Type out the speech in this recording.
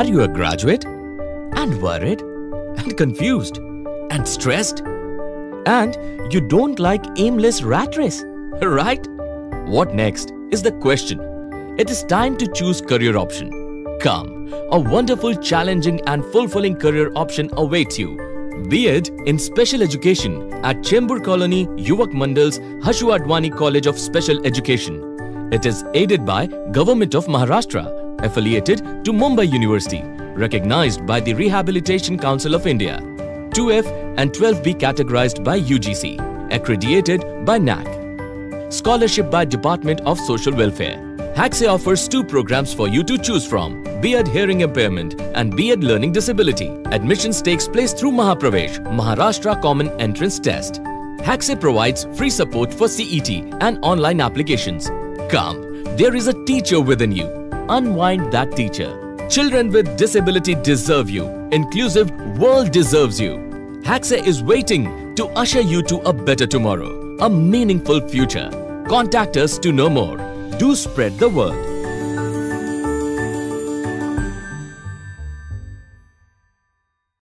Are you a graduate? And worried? And confused? And stressed? And you don't like aimless rat race, right? What next is the question. It is time to choose career option. Come, a wonderful, challenging and fulfilling career option awaits you. B.Ed in Special Education at Chembur Colony Yuvak Mandal's Hashu Advani College of Special Education. It is aided by Government of Maharashtra, affiliated to Mumbai University, recognized by the Rehabilitation Council of India. 2F and 12B categorized by UGC, accredited by NAC. Scholarship by Department of Social Welfare. HACSE offers 2 programs for you to choose from, B.Ed Hearing Impairment and B.Ed Learning Disability. Admissions takes place through Mahapravesh, Maharashtra Common Entrance Test. HACSE provides free support for CET and online applications. Come, there is a teacher within you. Unwind that teacher. Children with disability deserve you. Inclusive world deserves you. HACSE is waiting to usher you to a better tomorrow, a meaningful future. Contact us to know more. Do spread the word.